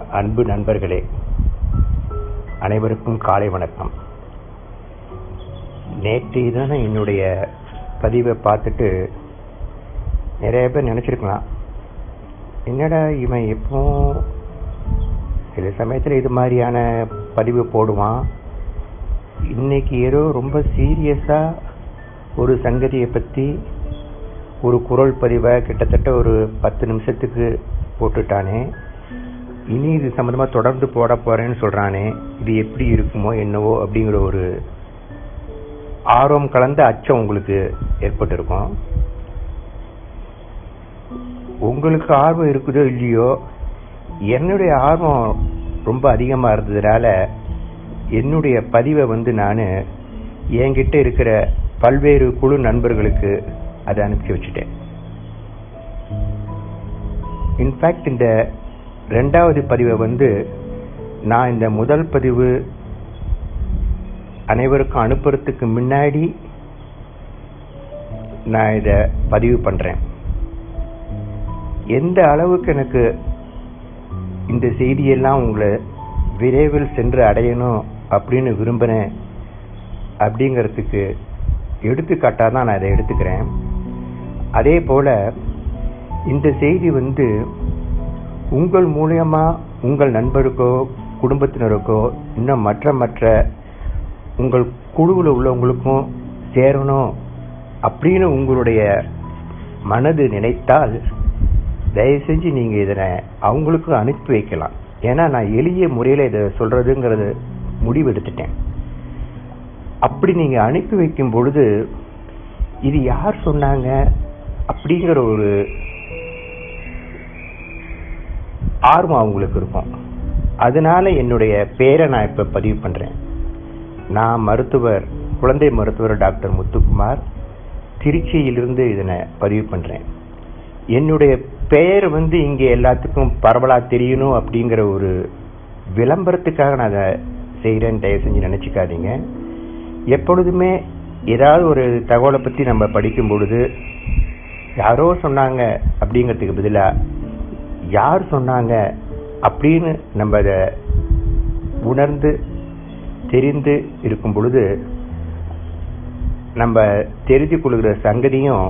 அன்பு நண்பர்களே, அனைவருக்கும் காலை வணக்கம். நேற்று தானே என்னுடைய பதிவை பார்த்துட்டு நிறைய பேர் நினச்சிருக்கலாம், என்னடா இவன் எப்போ சில சமயத்தில் இது மாதிரியான பதிவு போடுவான், இன்னைக்கு ஏதோ ரொம்ப சீரியஸாக ஒரு சங்கதியை பற்றி ஒரு குரல் பதிவை கிட்டத்தட்ட ஒரு 10 நிமிஷத்துக்கு போட்டுட்டானே, இனி இது சம்மந்தமாக தொடர்ந்து போட போகிறேன்னு சொல்கிறானே, இது எப்படி இருக்குமோ என்னவோ அப்படிங்கிற ஒரு ஆர்வம் கலந்த அச்சம் உங்களுக்கு ஏற்பட்டிருக்கும். உங்களுக்கு ஆர்வம் இருக்குதோ இல்லையோ, என்னுடைய ஆர்வம் ரொம்ப அதிகமாக இருந்ததுனால என்னுடைய பதிவை நான் என்கிட்ட இருக்கிற பல்வேறு குழு நண்பர்களுக்கு அதை அனுப்பிச்சி வச்சுட்டேன். இன்ஃபேக்ட் இந்த 2வது பதிவை நான் இந்த முதல் பதிவு அனைவருக்கும் அனுப்புறதுக்கு முன்னாடி நான் இதை பதிவு பண்றேன். எந்த அளவுக்கு எனக்கு இந்த செய்தியெல்லாம் உங்களை விரைவில் சென்று அடையணும் அப்படின்னு விரும்புகிறேன் அப்படிங்கிறதுக்கு எடுத்துக்காட்டாக தான் நான் இதை எடுத்துக்கிறேன். அதே போல இந்த செய்தி உங்கள் மூலியமா உங்கள் நண்பருக்கோ குடும்பத்தினருக்கோ இன்னும் மற்ற உங்கள் குழுவில் உள்ளவங்களுக்கும் சேரணும் அப்படின்னு உங்களுடைய மனது நினைத்தால் தயவு செஞ்சு நீங்க இதனை அவங்களுக்கு அனுப்பி வைக்கலாம். ஏன்னா நான் எளிய முறையில் இதை சொல்றதுங்கிறது முடிவெடுத்துட்டேன். அப்படி நீங்க அனுப்பி வைக்கும் பொழுது இது யார் சொன்னாங்க அப்படிங்கிற ஒரு ஆர்வம் அவங்களுக்கு இருக்கும். அதனால என்னுடைய பேரை நான் இப்ப பதிவு பண்றேன். நான் குழந்தை மருத்துவர் டாக்டர் முத்துக்குமார், திருச்சியிலிருந்து இதனை பதிவு பண்றேன். என்னுடைய பெயர் இங்க எல்லாத்துக்கும் பரவலா தெரியணும் அப்படிங்கிற ஒரு விளம்பரத்துக்காக நான் அதை செய்யறேன்னு தயவு செஞ்சு நினைச்சுக்காதீங்க. எப்பொழுதுமே ஏதாவது ஒரு தகவலை பத்தி நம்ம படிக்கும் பொழுது யாரோ சொன்னாங்க அப்படிங்கிறதுக்கு பதிலா யார் சொன்னாங்க அப்படின்னு நம்ம அதை உணர்ந்து தெரிந்து இருக்கும் பொழுது நம்ம தெரிந்து கொள்கிற சங்கதியும்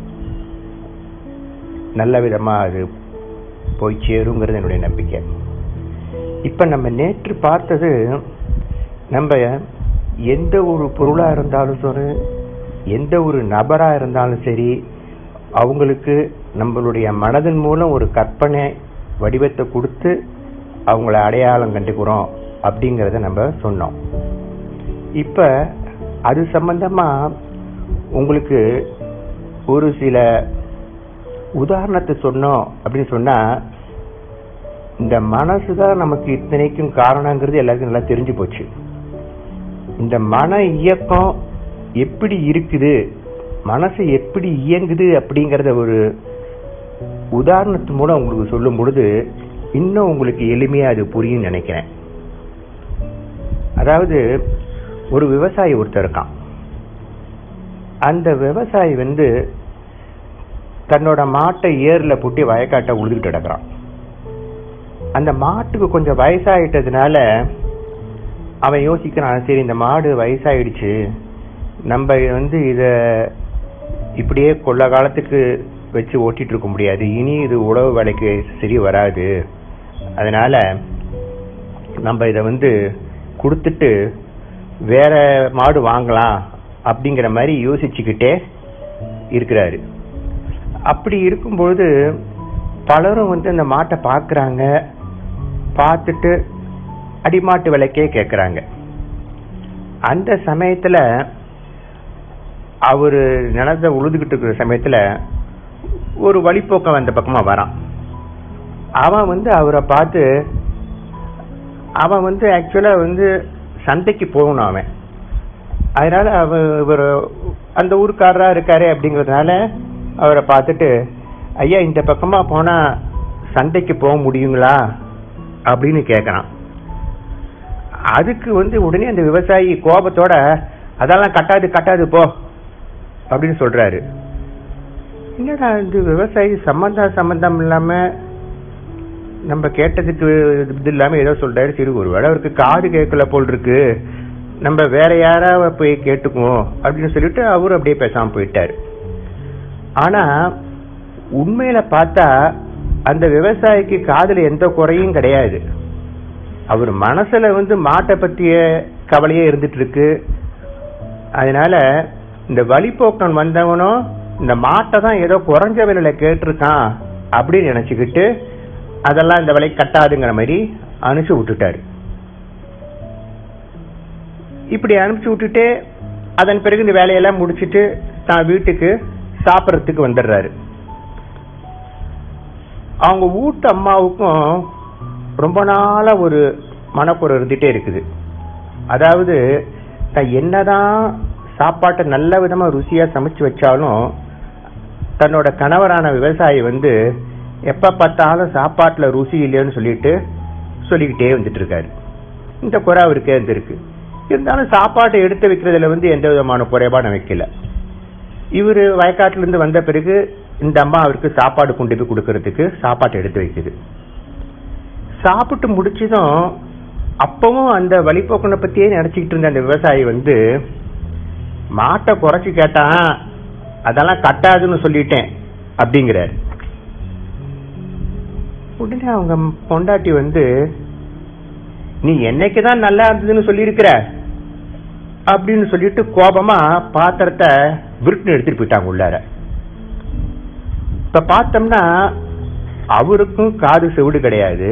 நல்ல விதமா அது போய் சேருங்கிறது என்னுடைய நம்பிக்கை. இப்ப நம்ம நேற்று பார்த்தது, நம்ம எந்த ஒரு பொருளா இருந்தாலும் சரி, எந்த ஒரு நபரா இருந்தாலும் சரி, அவங்களுக்கு நம்மளுடைய மனதின் மூலம் ஒரு கற்பனை வடிவத்தை கொடுத்து அவங்கள அடையாளம் கண்டுக்கிறோம் அப்படிங்கறத நம்ம சொன்னோம். இப்ப அது சம்பந்தமா உங்களுக்கு ஒரு சில உதாரணத்தை சொன்னோம் அப்படின்னு சொன்னா, இந்த மனசுதான் நமக்கு இத்தனைக்கும் காரணங்கிறது எல்லாருக்கும் நல்லா தெரிஞ்சு போச்சு. இந்த மன இயக்கம் எப்படி இருக்குது, மனசு எப்படி இயங்குது அப்படிங்கறத ஒரு உதாரணத்து மூலம் உங்களுக்கு சொல்லும் பொழுது இன்னும் உங்களுக்கு எளிமையா அது புரியும் நினைக்கிறேன். அதாவது ஒரு விவசாயி ஒருத்தர் இருக்கான். அந்த விவசாயி தன்னோட மாட்டை ஏர்ல பூட்டி வயக்காட்டை உழுதுகிட்டு கிடக்குறான். அந்த மாட்டுக்கு கொஞ்சம் வயசாயிட்டதுனால அவன் யோசிக்கிறான், சரி இந்த மாடு வயசாயிடுச்சு, நம்ம இத இப்படியே கொள்ள காலத்துக்கு வச்சு ஓட்டிட்டு இருக்க முடியாது, இனி இது உழவு வேலைக்கு சரி வராது, அதனால நம்ம இத கொடுத்துட்டு வேற மாடு வாங்கலாம் அப்படிங்கிற மாதிரி யோசிச்சுக்கிட்டே இருக்கிறாரு. அப்படி இருக்கும்பொழுது பலரும் அந்த மாட்டை பாக்குறாங்க, பார்த்துட்டு அடிமாட்டு விலைக்கே கேட்கிறாங்க. அந்த சமயத்துல அவரு நிலத்தை உழுதுகிட்டு இருக்கிற சமயத்துல ஒரு வழிப்போக்கம் அந்த பக்கமா வரான். அவன் அவரை பார்த்து, அவன் ஆக்சுவலா சந்தைக்கு போகணும் அவன். அதனால இவர் அந்த ஊருக்காரரா இருக்காரு அப்படிங்கறதுனால அவரை பார்த்துட்டு, ஐயா இந்த பக்கமா போனா சந்தைக்கு போக முடியுங்களா அப்படின்னு கேட்கறான். அதுக்கு உடனே அந்த விவசாயி கோபத்தோட, அதெல்லாம் கட்டாது போ அப்படின்னு சொல்றாரு. என்னடா இந்த விவசாயி சம்பந்தம் இல்லாம நம்ம கேட்டதுக்கு இது இல்லாம ஏதோ சொல்றாரு. சரி, ஒருவேளை அவருக்கு காது கேட்கல போல் இருக்கு, நம்ம வேற யாராவது போய் கேட்டுக்குவோம் அப்படின்னு சொல்லிட்டு அவரு அப்படியே பேசாம போயிட்டாரு. ஆனா உண்மையில பார்த்தா அந்த விவசாயிக்கு காதுல எந்த குறையும் கிடையாது. அவர் மனசுல மாட்டை பத்திய கவலையே இருந்துட்டு இருக்கு. அதனால இந்த வழிபோக்கன் வந்தவனும் இந்த மாட்டை தான் ஏதோ குறைஞ்ச விலையில கேட்டிருக்கான் அப்படின்னு நினைச்சுக்கிட்டு அதெல்லாம் இந்த விலை கட்டாதுங்கிற மாதிரி அனுப்பிச்சு விட்டுட்டாரு. இப்படி அனுப்பிச்சு விட்டுட்டு அதன் பிறகு இந்த வேலையெல்லாம் முடிச்சுட்டு தான் வீட்டுக்கு சாப்பிட்றதுக்கு வந்துடுறாரு. அவங்க வீட்டு அம்மாவுக்கும் ரொம்ப நாளா ஒரு மனக்குறை இருந்துட்டே இருக்குது. அதாவது என்னதான் சாப்பாட்டை நல்ல விதமா ருசியா சமைச்சு வச்சாலும் தன்னோட கணவரான விவசாயி எப்ப பார்த்தாலும் சாப்பாட்டுல ருசி இல்லைன்னு சொல்லிக்கிட்டே வந்துட்டு இருக்காரு. இந்த குறை அவருக்கு இருக்கு. இருந்தாலும் சாப்பாட்டை எடுத்து வைக்கிறதுல எந்த விதமான குறைபாடும் வைக்கல. இவரு வயக்காட்டுல இருந்து வந்த பிறகு இந்த அம்மா அவருக்கு சாப்பாடு கொண்டு போய் கொடுக்கறதுக்கு சாப்பாட்டை எடுத்து வைக்குது. சாப்பிட்டு முடிச்சதும் அப்பவும் அந்த வழிபோக்கனை பத்தியே நினைச்சுக்கிட்டு இருந்த அந்த விவசாயி மாட்டை குறைச்சு கேட்டான், அதெல்லாம் கட்டாதுன்னு சொல்லிட்டேன் அப்படிங்கிறாரு. உடனே அவங்க பொண்டாட்டி நீ என்னைக்குதான் நல்லா இருந்ததுன்னு சொல்லியிருக்கிற அப்படின்னு சொல்லிட்டு கோபமா பாத்திரத்தை விருட்டுன்னு எடுத்துட்டு போயிட்டாங்க உள்ளார. இப்ப பார்த்தோம்னா அவருக்கும் காது செவிடு கிடையாது.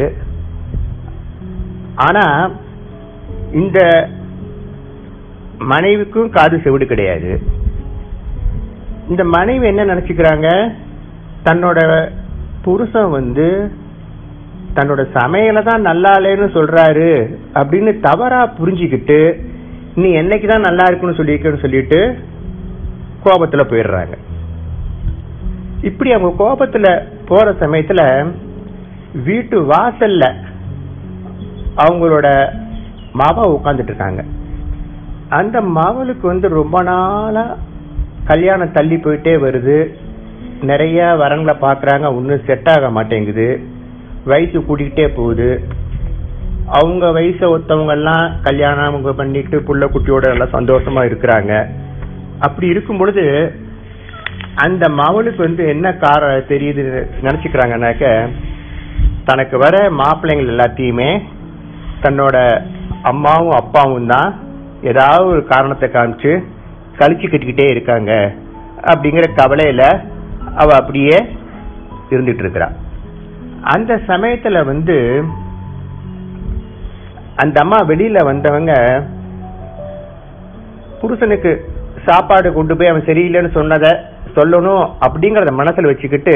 ஆனா இந்த மனைவிக்கும் காது செவிடு கிடையாது. இந்த மனைவி என்ன நினைச்சுக்கிறாங்க, தன்னோட புருஷன் தன்னோட சமையல தான் நல்லா இல்லைன்னு சொல்றாரு அப்படின்னு தவறா புரிஞ்சுக்கிட்டு நீ என்னைக்குதான் நல்லா இருக்குன்னு சொல்லிட்டு கோபத்துல போயிடுறாங்க. இப்படி அவங்க கோபத்துல போற சமயத்துல வீட்டு வாசல்ல அவங்களோட மவ உட்கார்ந்துட்டு இருக்காங்க. அந்த மவளுக்கு ரொம்ப நாளா கல்யாணம் தள்ளி போயிட்டே வருது. நிறைய வரங்களை பாக்குறாங்க, ஒன்னும் செட் ஆக மாட்டேங்குது. வயசு கூட்டிகிட்டே போகுது. அவங்க வயசை ஒத்தவங்க எல்லாம் கல்யாணம் பண்ணிட்டு புள்ள குட்டியோட எல்லாம் சந்தோஷமா இருக்கிறாங்க. அப்படி இருக்கும் பொழுது அந்த மவளுக்கு என்ன தெரியுது நினைச்சுக்கிறாங்கன்னாக்க, தனக்கு வர மாப்பிள்ளைங்கள் எல்லாத்தையுமே தன்னோட அம்மாவும் அப்பாவும் தான் ஏதாவது ஒரு காரணத்தை காமிச்சு கழிச்சு கட்டிக்கிட்டே இருக்காங்க அப்படிங்கிற கவலையில அவ அப்படியே இருந்துட்டு இருக்கிறா. அந்த சமயத்துல அந்த அம்மா வெளியில வந்தவங்க புருஷனுக்கு சாப்பாடு கொண்டு போய் அவன் சரியில்லைன்னு சொன்னதை சொல்லணும் அப்படிங்கறத மனசுல வச்சுக்கிட்டு,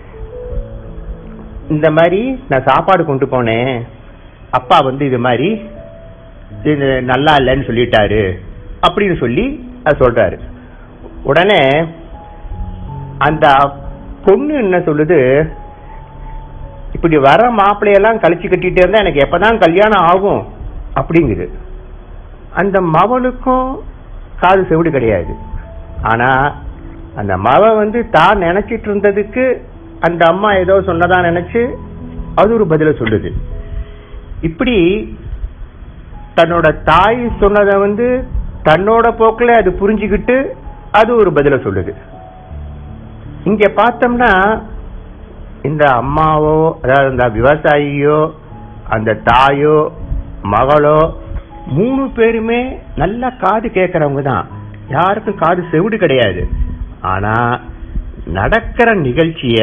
இந்த மாதிரி நான் சாப்பாடு கொண்டு போனேன், அப்பா இது மாதிரி இது நல்லா இல்லைன்னு சொல்லிட்டாரு அப்படின்னு சொல்லி அது சொல்றாரு. உடனே அந்த பொண்ணு என்ன சொல்லுது, இப்படி வர மாப்பிள்ளையெல்லாம் கழிச்சு கட்டிட்டே இருந்தா எனக்கு எப்பதான் கல்யாணம் ஆகும் அப்படிங்குது. அந்த மவளுக்கும் காது செவிடு கிடையாது. ஆனா அந்த மவ தான் நினைச்சிட்டு இருந்ததுக்கு அந்த அம்மா ஏதோ சொன்னதா நினைச்சு அது ஒரு பதில சொல்லுது. இப்படி தன்னோட தாய் சொன்னதை தன்னோட போக்குல அது புரிஞ்சுக்கிட்டு அது ஒரு பதில சொல்லுது. இங்க பார்த்தோம்னா இந்த அம்மாவோ, அதாவது இந்த விவசாயியோ, அந்த தாயோ, மகளோ, 3 பேருமே நல்லா காது கேட்கறவங்க தான். யாருக்கும் காது செவிடு கிடையாது. ஆனா நடக்கிற நிகழ்ச்சிய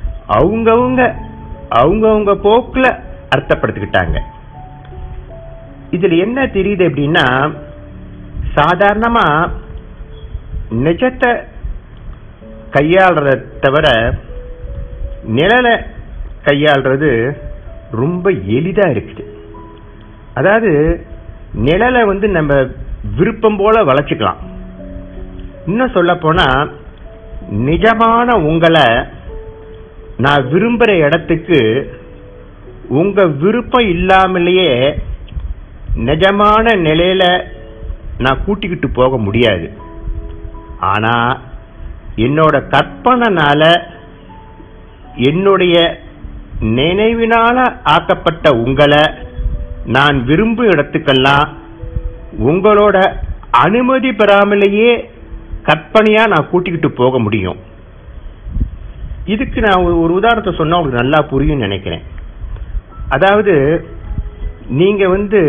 அவங்கவுங்க போக்குல அர்த்தப்படுத்திக்கிட்டாங்க. இதுல என்ன தெரியுது அப்படின்னா, சாதாரணமா நிஜத்தை கையாளுறத தவிர நிழலை கையாளுறது ரொம்ப எளிதா இருக்குது. அதாவது நிழலை நம்ம விருப்பம் போல வளைச்சுக்கலாம். இன்னும் சொல்ல போனா நிஜமான உங்களை நான் விரும்புற இடத்துக்கு உங்க விருப்பம் இல்லாமலேயே நிஜமான நிலையில நான் கூட்டிக்கிட்டு போக முடியாது. ஆனா என்னோட கற்பனைனால என்னுடைய நினைவினால ஆக்கப்பட்ட உங்களை நான் விரும்பும் இடத்துக்கெல்லாம் உங்களோட அனுமதி பெறாமலேயே கற்பனையா நான் கூட்டிக்கிட்டு போக முடியும். இதுக்கு நான் ஒரு உதாரணத்தை சொன்னா உங்களுக்கு நல்லா புரியும் நினைக்கிறேன். அதாவது நீங்க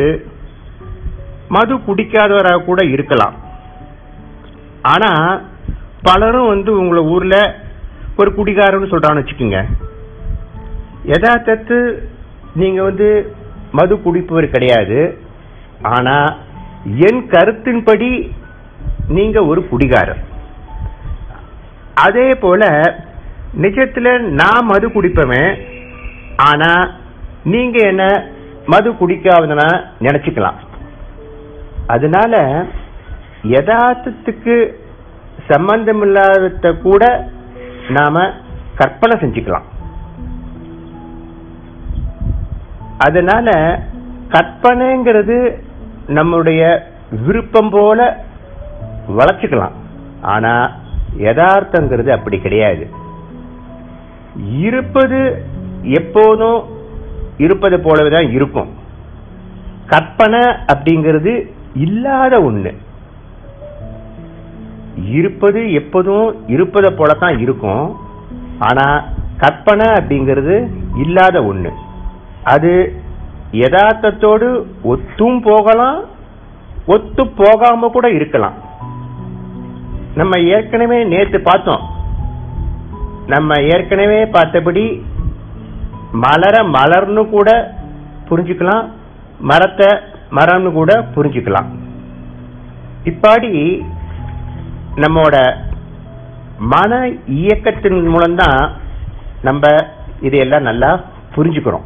மது குடிக்காதவராக கூட இருக்கலாம். ஆனா பலரும் உங்களை ஊர்ல ஒரு குடிகாரன்னு சொல்றான்னு வச்சுக்கோங்க. யதார்த்தத்து நீங்க மது குடிப்பவர் கிடையாது. ஆனா என் கருத்தின்படி நீங்க ஒரு குடிகாரர். அதே போல நிஜத்துல நான் மது குடிப்பவன். ஆனா நீங்க என்ன மது குடிக்காதனா நினைச்சுக்கலாம். அதனால யதார்த்தத்துக்கு சம்பந்தம் இல்லாத கூட நாம கற்பனை செஞ்சுக்கலாம். அதனால கற்பனைங்கிறது நம்முடைய விருப்பம் போல வளர்ச்சிக்கலாம். ஆனா யதார்த்தங்கிறது அப்படி கிடையாது. இருப்பது எப்போதும் இருப்பது போலவேதான் இருக்கும். கற்பனை அப்படிங்கிறது இல்லாத ஒண்ணு. இருப்பது எப்போதும் இருப்பதை போலதான் இருக்கும். ஆனா கற்பனை அப்படிங்கிறது இல்லாத ஒண்ணு. அது யதார்த்தத்தோடு ஒத்தும் போகலாம், ஒத்து போகாம கூட இருக்கலாம். நம்ம ஏற்கனவே நேற்று பார்த்தோம். நம்ம ஏற்கனவே பார்த்தபடி மலர மலர்னு கூட புரிஞ்சுக்கலாம், மரத்தை மரம்னு கூட புரிஞ்சுக்கலாம். இப்பாடி நம்மோட மன இயக்கத்தின் மூலம்தான் நம்ம இதையெல்லாம் நல்லா புரிஞ்சுக்கிறோம்.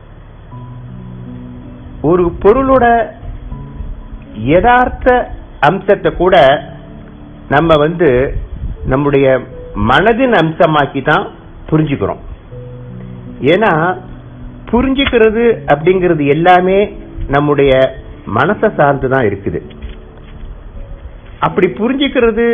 ஒரு பொருளோட யதார்த்த அம்சத்தை கூட நம்ம நம்முடைய மனதின் அம்சமாக்கி தான் புரிஞ்சுக்கிறோம். ஏன்னா புரிஞ்சுக்கிறது அப்படிங்கிறது எல்லாமே நம்முடைய மனசை சார்ந்துதான் இருக்குது. அப்படி புரிஞ்சுக்கிறது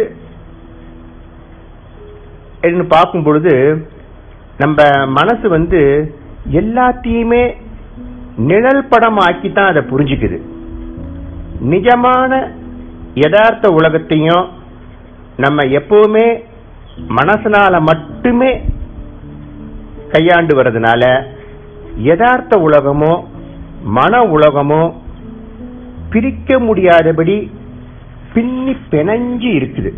பார்க்கும் பொழுது நம்ம மனசு எல்லாத்தையுமே நிழல் படம் ஆக்கித்தான் அதை புரிஞ்சுக்குது. நிஜமான யதார்த்த உலகத்தையும் நம்ம எப்பவுமே மனசனால மட்டுமே கையாண்டு வர்றதுனால யதார்த்த உலகமோ மன உலகமோ பிரிக்க முடியாதபடி பின்னி பிணைஞ்சு இருக்குது.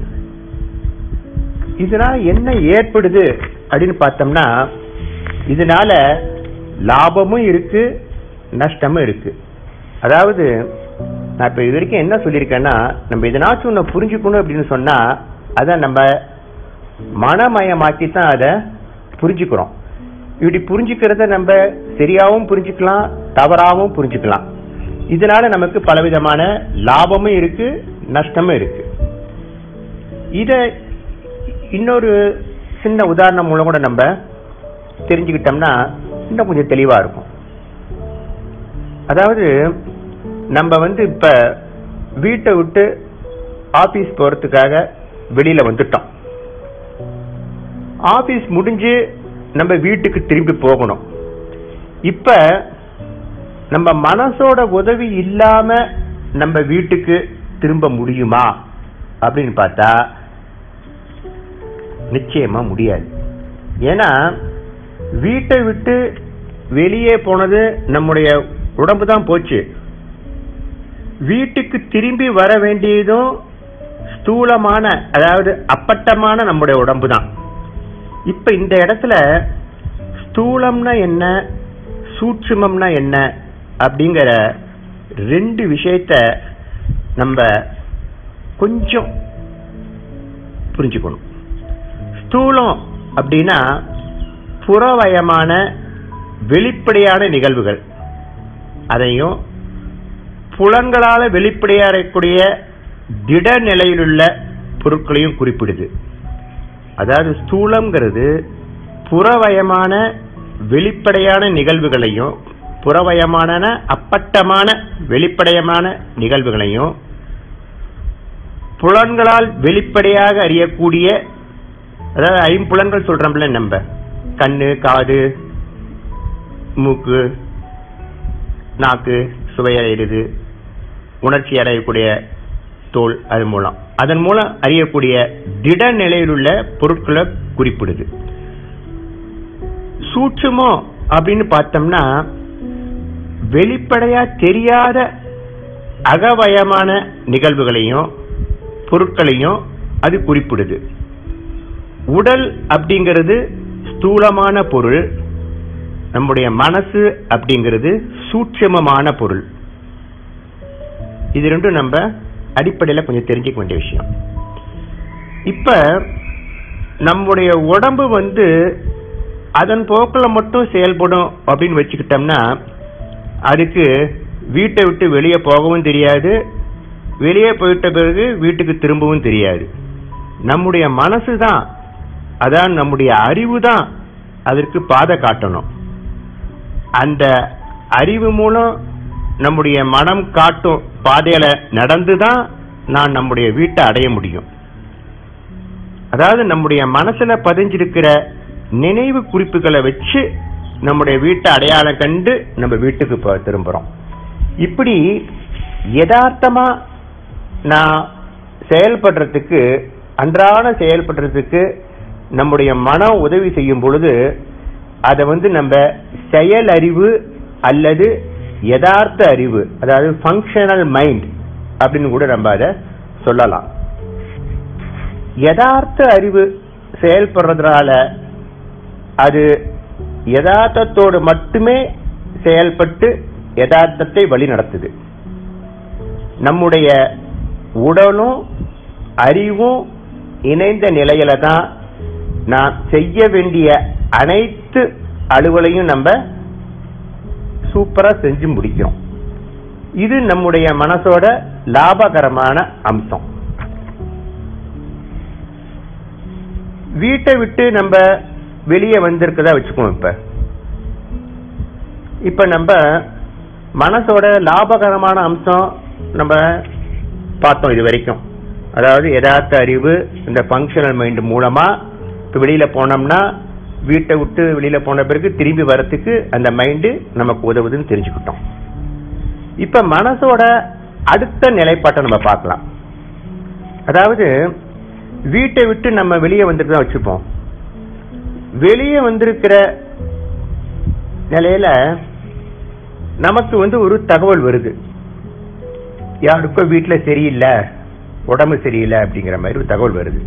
இதனால என்ன ஏற்படுது அப்படின்னு பார்த்தோம்னா, இதனால லாபமும் இருக்கு, நஷ்டமும் இருக்கு. அதாவது நான் இப்ப இது வரைக்கும் என்ன சொல்லியிருக்கேன்னா, நம்ம எதனாச்சும் ஒண்ணு புரிஞ்சுக்கணும் அப்படின்னு சொன்னா அதை நம்ம மனமயமாக்கித்தான் அதை புரிஞ்சுக்கிறோம். இப்படி புரிஞ்சுக்கிறத நம்ம சரியாவும் புரிஞ்சுக்கலாம், தவறாவும் புரிஞ்சுக்கலாம். இதனால நமக்கு பலவிதமான லாபமும் இருக்கு, நஷ்டமும் இருக்கு. இத இன்னொரு சின்ன உதாரணம் மூலம் கூட நம்ம தெரிஞ்சுக்கிட்டோம்னா இன்னும் கொஞ்சம் தெளிவா இருக்கும். அதாவது நம்ம இப்ப வீட்டை விட்டு ஆபீஸ் போறதுக்காக வெளியில வந்துட்டோம். ஆபீஸ் முடிஞ்சு நம்ம வீட்டுக்கு திரும்பி போகணும். இப்ப நம்ம மனசோட உதவி இல்லாம நம்ம வீட்டுக்கு திரும்ப முடியுமா அப்படின்னு பார்த்தா நிச்சயமா முடியாது. ஏன்னா வீட்டை விட்டு வெளியே போனது நம்முடைய உடம்பு தான் போச்சு. வீட்டுக்கு திரும்பி வர வேண்டியதும் ஸ்தூலமான, அதாவது அப்பட்டமான நம்முடைய உடம்பு தான். இப்ப இந்த இடத்துல ஸ்தூலம்னா என்ன, சூட்சுமம்னா என்ன அப்படிங்கிற ரெண்டு விஷயத்த நம்ம கொஞ்சம் புரிஞ்சுக்கணும். ஸ்தூலம் அப்படின்னா புறவயமான வெளிப்படையான நிகழ்வுகள், அதையும் புலன்களால வெளிப்படையக்கூடிய திட நிலையிலுள்ள பொருட்களையும் குறிப்பிடுது. அதாவது ஸ்தூலம்ங்கிறது புறவயமான வெளிப்படையான நிகழ்வுகளையும், புறவயமான அப்பட்டமான வெளிப்படையான நிகழ்வுகளையும், புலன்களால் வெளிப்படையாக அறியக்கூடிய, அதாவது ஐம்புலன்கள் சொல்றோம்ல நம்ம, கண்ணு, காது, மூக்கு, நாக்கு சுவையடைகிறது, உணர்ச்சி அடையக்கூடிய தோல், அதன் மூலம் அறியக்கூடிய திட நிலையில் உள்ள பொருட்களை குறிப்பிடுது. சூட்சுமம் அப்படின்னு பார்த்தோம்னா வெளிப்படையா தெரியாத அகவயமான நிகழ்வுகளையும் பொருட்களையும் அது குறிப்பிடுது. உடல் அப்படிங்கிறது ஸ்தூலமான பொருள், நம்முடைய மனசு அப்படிங்கிறது சூட்சுமமான பொருள். இது ரெண்டும் நம்ம அடிப்படையில் கொஞ்சம் தெரிஞ்சுக்க வேண்டிய விஷயம். இப்ப நம்முடைய உடம்பு அதன் போக்கில் மட்டும் செயல்படும் அப்படின்னு வச்சுக்கிட்டோம்னா அதுக்கு வீட்டை விட்டு வெளியே போகவும் தெரியாது, வெளியே போயிட்ட பிறகு வீட்டுக்கு திரும்பவும் தெரியாது. நம்முடைய மனசு தான், அதான் நம்முடைய அறிவு தான் அதற்கு பாதை காட்டணும். அந்த அறிவு மூலம் நம்முடைய மனம் காட்டும் பாதையில நடந்துதான் நான் நம்முடைய வீட்டை அடைய முடியும். அதாவது நம்முடைய மனசுல பதிஞ்சிருக்கிற நினைவு குறிப்புகளை வச்சு நம்முடைய வீட்டை அடையாளம் கண்டு நம்ம வீட்டுக்கு திரும்புறோம். இப்படி யதார்த்தமா நான் செயல்படுறதுக்கு, அன்றாட செயல்படுறதுக்கு நம்முடைய மனம் உதவி செய்யும் பொழுது அதை நம்ம செயல் அறிவு அல்லது யதார்த்த அறிவு, அதாவது ஃபங்க்ஷனல் மைண்ட் அப்படின்னு கூட நம்ம அதை சொல்லலாம். யதார்த்த அறிவு செயல்படுறதுனால அது யதார்த்தத்தோடு மட்டுமே செயல்பட்டு யதார்த்தத்தை வழி நடத்துது. நம்முடைய உடலும் அறிவும் இணைந்த நிலையில தான் நான் செய்ய வேண்டிய அனைத்து அலுவலையும் நம்ம சூப்பரா செஞ்சு முடிக்கிறோம். இது நம்முடைய மனசோட லாபகரமான அம்சம். வீட்டை விட்டு நம்ம வெளியே வந்திருக்கதா வச்சுக்கோம். இப்ப நம்ம மனசோட லாபகரமான அம்சம் நம்ம பார்த்தோம் இது வரைக்கும். அதாவது யதார்த்த அறிவு, இந்த ஃபங்க்ஷனல் மைண்ட் மூலமா இப்ப வெளியில போனோம்னா, வீட்டை விட்டு வெளியில போன பிறகு திரும்பி வரத்துக்கு அந்த மைண்டு நமக்கு உதவுதுன்னு தெரிஞ்சுக்கிட்டோம். இப்ப மனசோட அடுத்த நிலைப்பாட்டை நம்ம பார்க்கலாம். அதாவது வீட்டை விட்டு நம்ம வெளியே வந்துட்டு வச்சுப்போம். வெளியே வந்திருக்கிற நிலையில நமக்கு ஒரு தகவல் வருது, யாருக்கோ வீட்டுல சரியில்லை, உடம்பு சரியில்லை அப்படிங்கிற மாதிரி ஒரு தகவல் வருது.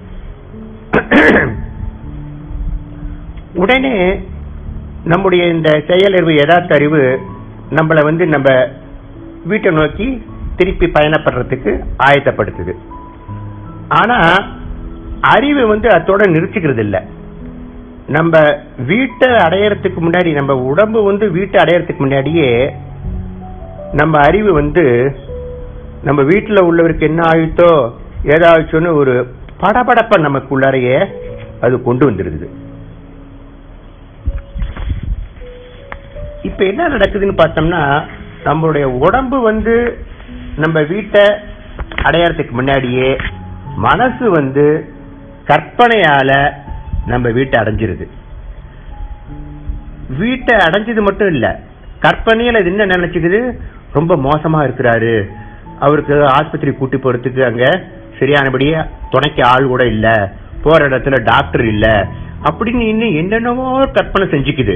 உடனே நம்முடைய இந்த செயலறிவு, யதார்த்த அறிவு நம்மளை நம்ம வீட்டை நோக்கி திருப்பி பயணப்படுறதுக்கு ஆயத்தப்படுத்துது. ஆனா அறிவு அதோட நிறுத்திக்கிறது இல்லை. நம்ம வீட்டை அடையறதுக்கு முன்னாடி, நம்ம உடம்பு வீட்டை அடையறதுக்கு முன்னாடியே நம்ம அறிவு நம்ம வீட்டில் உள்ளவருக்கு என்ன ஆயிட்டோ ஏதாச்சுன்னு ஒரு படபடப்ப நமக்குள்ளாரையே அது கொண்டு வந்துருது. இப்ப என்ன நடக்குதுன்னு பார்த்தோம்னா, நம்மளுடைய உடம்பு நம்ம வீட்டை அடையறதுக்கு முன்னாடியே மனசு கற்பனையால நம்ம வீட்டை அடைஞ்சிருது. வீட்டை அடைஞ்சது மட்டும் இல்ல, கற்பனையில அது என்ன நினைச்சுக்குது, ரொம்ப மோசமா இருக்கிறாரு, அவருக்கு ஆஸ்பத்திரி கூட்டி போறதுக்கு அங்க சரியானபடியே துணைக்கு ஆள் கூட இல்ல, போற இடத்துல டாக்டர் இல்ல, அப்படின்னு இன்னும் என்னென்னவோ கற்பனை செஞ்சுக்குது.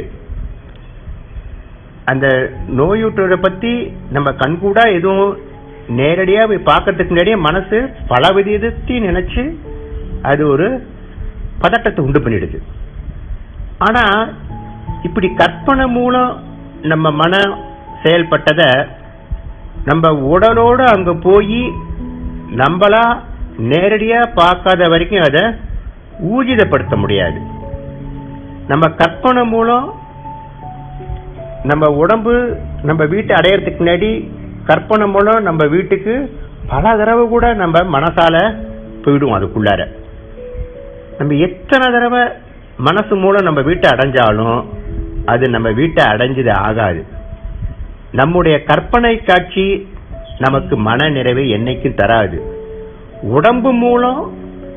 அந்த நோயுற்றோரை பத்தி நம்ம கண்கூடா எதுவும் நேரடியா போய் பார்க்கறதுக்கு முன்னாடியே மனசு பல விதத்தையும் நினைச்சு அது ஒரு பதட்டத்தை உண்டு பண்ணிடுது. ஆனா இப்படி கற்பனை மூலம் நம்ம மனம் செயல்பட்டத நம்ம உடலோடு அங்க போய் நம்மளா நேரடியா பார்க்காத வரைக்கும் அதை ஊர்ஜிதப்படுத்த முடியாது. நம்ம கற்பனை மூலம் நம்ம உடம்பு நம்ம வீட்டை அடையறதுக்கு முன்னாடி கற்பனை மூலம் நம்ம வீட்டுக்கு பல தடவை கூட நம்ம மனசால போயிடுவோம். அதுக்குள்ளார நம்ம எத்தனை தடவை மனசு மூலம் நம்ம வீட்டை அடைஞ்சாலும் அது நம்ம வீட்டை அடைஞ்சது ஆகாது. நம்முடைய கற்பனை காட்சி நமக்கு மன நிறைவை என்னைக்கும் தராது. உடம்பு மூலம்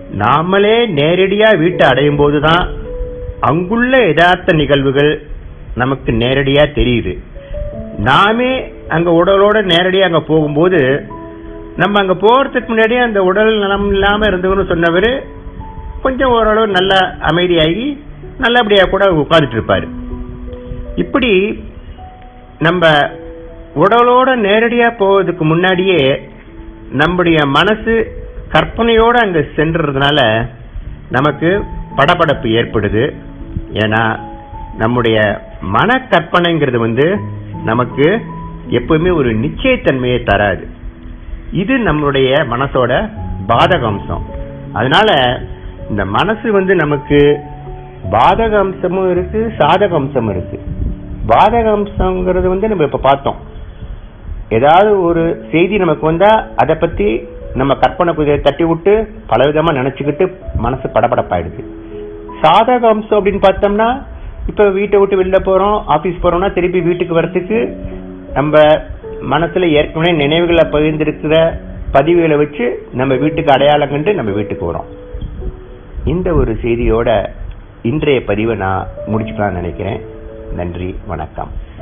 நாமளே நேரடியா வீட்டை அடையும் போதுதான் அங்குள்ள யதார்த்த நிகழ்வுகள் நமக்கு நேரடியா தெரியுது. நாமே அங்க உடலோட நேரடியா அங்க போகும்போது நம்ம அங்க போறதுக்கு முன்னாடியே அந்த உடல் நலம் இல்லாம இருந்தவன்னு சொன்னவரு கொஞ்சம் ஓரளவு நல்ல அமைதியாகி நல்லபடியா கூட உட்கார்ந்துட்டு இருப்பாரு. இப்படி நம்ம உடலோட நேரடியா போவதுக்கு முன்னாடியே நம்முடைய மனசு கற்பனையோட அங்க சென்றதுனால நமக்கு படபடப்பு ஏற்படுது. ஏன்னா நம்முடைய மன கற்பனைங்கிறது நமக்கு எப்பவுமே ஒரு நிச்சயத்தன்மையை தராது. இது நம்மளுடைய மனசோட பாதக அம்சம். அதனால இந்த மனசு நமக்கு பாதக அம்சமும் இருக்கு, சாதக அம்சமும் இருக்கு. பாதக அம்சங்கிறது நம்ம இப்ப பார்த்தோம். ஏதாவது ஒரு செய்தி நமக்கு வந்தா அதை பத்தி நம்ம கற்பனை தட்டி விட்டு பலவிதமா நினைச்சுக்கிட்டு மனசு படபடப்பாயிடுது. சாதக அம்சம் அப்படின்னு பார்த்தோம்னா இப்ப வீட்டை விட்டு வெளில போறோம், ஆபீஸ் போறோம்னா திருப்பி வீட்டுக்கு வர்றதுக்கு நம்ம மனசுல ஏற்கனவே நினைவுகளை பகிர்ந்திருக்கிற பதிவுகளை வச்சு நம்ம வீட்டுக்கு அடையாளம் கண்டு நம்ம வீட்டுக்கு வரோம். இந்த ஒரு செய்தியோட இன்றைய பதிவை நான் முடிச்சுக்கலாம்னு நினைக்கிறேன். நன்றி, வணக்கம்.